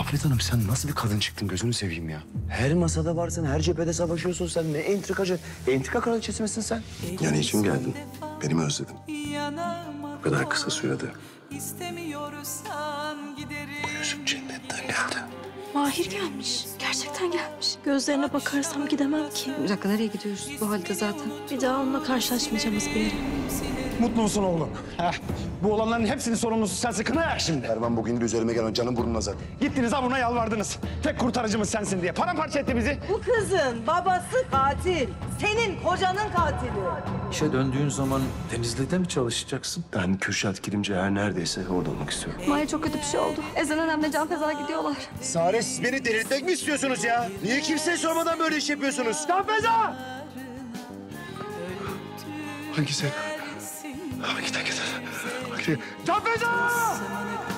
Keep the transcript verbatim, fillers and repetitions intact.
Afet Hanım sen nasıl bir kadın çıktın gözünü seveyim ya. Her masada varsın, her cephede savaşıyorsun sen. Ne entrikacı, entrika kraliçesi misin sen? Yani için geldin. Beni mi özledin? Bu kadar kısa sürede. Bu yüzüm cennetten geldi. Mahir gelmiş. Gerçekten gelmiş. Gözlerine bakarsam gidemem ki. Bir dakika nereye gidiyoruz bu halde zaten? Bir daha onunla karşılaşmayacağımız bir yere. Mutlu musun oğlum? Heh. Bu olanların hepsinin sorumlusu sensin. Kına yak şimdi. Erman bugün de üzerime gelen canım burnuna zaten. Gittiniz ha buna yalvardınız. Tek kurtarıcımız sensin diye. Paramparça etti bizi. Bu kızın babası katil. Senin kocanın katili. İşe döndüğün zaman Denizli'de mi çalışacaksın? Ben Kürşat gidince her neredeyse orada olmak istiyorum. Mahir çok kötü bir şey oldu. Ezen önemli Can Feza'ya gidiyorlar. Sare siz beni delirtmek mi istiyorsunuz ya? Niye kimseye sormadan böyle iş yapıyorsunuz? Can Feza! Hangisi? Hangi takip? Hangi? Can Feza!